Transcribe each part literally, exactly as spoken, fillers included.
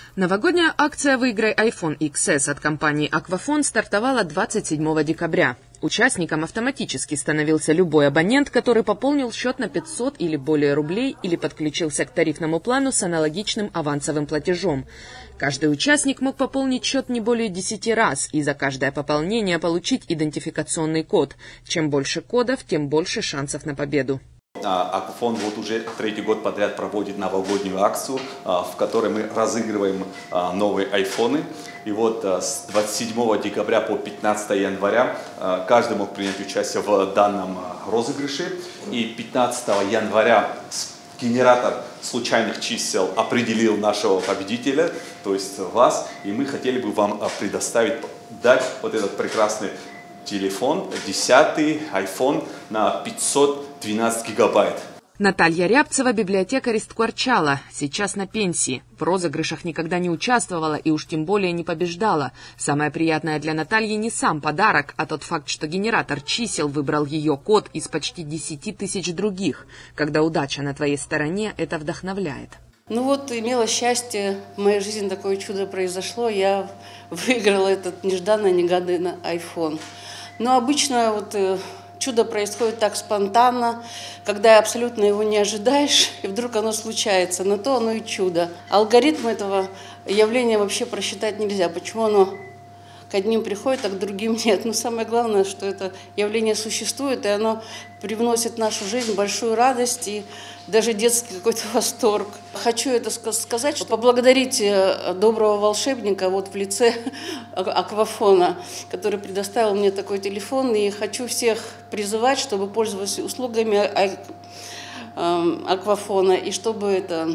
Новогодняя акция «Выиграй айфон икс эс» от компании «Аквафон» стартовала двадцать седьмого декабря. Участником автоматически становился любой абонент, который пополнил счет на пятьсот или более рублей или подключился к тарифному плану с аналогичным авансовым платежом. Каждый участник мог пополнить счет не более десяти раз и за каждое пополнение получить идентификационный код. Чем больше кодов, тем больше шансов на победу. Аквафон вот уже третий год подряд проводит новогоднюю акцию, в которой мы разыгрываем новые айфоны. И вот с двадцать седьмого декабря по пятнадцатого января каждый мог принять участие в данном розыгрыше. И пятнадцатого января генератор случайных чисел определил нашего победителя, то есть вас. И мы хотели бы вам предоставить, дать вот этот прекрасный телефон, десятый айфон на пятьсот двенадцать гигабайт. Наталья Рябцева, библиотекарь из Ткварчала, сейчас на пенсии. В розыгрышах никогда не участвовала и уж тем более не побеждала. Самое приятное для Натальи не сам подарок, а тот факт, что генератор чисел выбрал ее код из почти десяти тысяч других. Когда удача на твоей стороне, это вдохновляет. Ну вот, имела счастье, в моей жизни такое чудо произошло, я выиграла этот нежданно-негаданный айфон. Но обычно вот чудо происходит так спонтанно, когда абсолютно его не ожидаешь, и вдруг оно случается. На то оно и чудо. Алгоритм этого явления вообще просчитать нельзя. Почему оно к одним приходит, а к другим нет? Но самое главное, что это явление существует, и оно привносит в нашу жизнь большую радость и даже детский какой-то восторг. Хочу это сказать, что поблагодарить доброго волшебника вот в лице Аквафона, который предоставил мне такой телефон. И хочу всех призывать, чтобы пользовались услугами Аквафона, и чтобы это,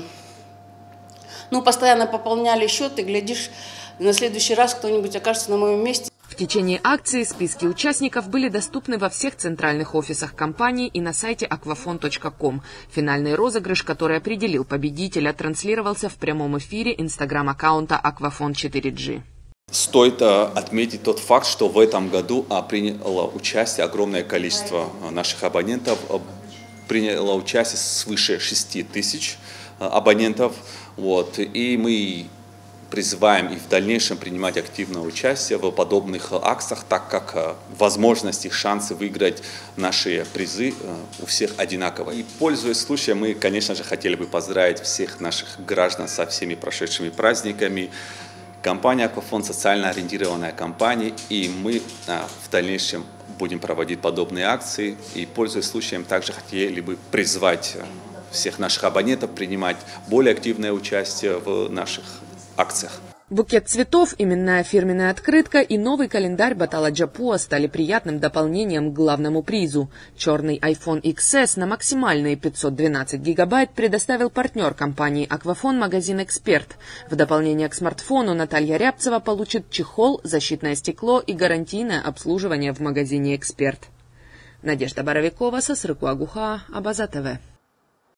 ну, постоянно пополняли счет, и, глядишь, на следующий раз кто-нибудь окажется на моем месте. В течение акции списки участников были доступны во всех центральных офисах компании и на сайте аквафон точка ком. Финальный розыгрыш, который определил победителя, транслировался в прямом эфире инстаграм-аккаунта Аквафон четыре джи. Стоит отметить тот факт, что в этом году приняло участие огромное количество наших абонентов. Приняло участие свыше шести тысяч абонентов. Вот, и мы призываем и в дальнейшем принимать активное участие в подобных акциях, так как возможности, шансы выиграть наши призы у всех одинаковые. И, пользуясь случаем, мы, конечно же, хотели бы поздравить всех наших граждан со всеми прошедшими праздниками. Компания Аквафон — социально ориентированная компания, и мы в дальнейшем будем проводить подобные акции. И, пользуясь случаем, также хотели бы призвать всех наших абонентов принимать более активное участие в наших акциях. Букет цветов, именная фирменная открытка и новый календарь Батала Джапуа стали приятным дополнением к главному призу. Черный айфон икс эс на максимальные пятьсот двенадцать гигабайт предоставил партнер компании Аквафон, магазин «Эксперт». В дополнение к смартфону Наталья Рябцева получит чехол, защитное стекло и гарантийное обслуживание в магазине «Эксперт». Надежда Боровикова, Сосрыкуагуха, Абаза ТВ.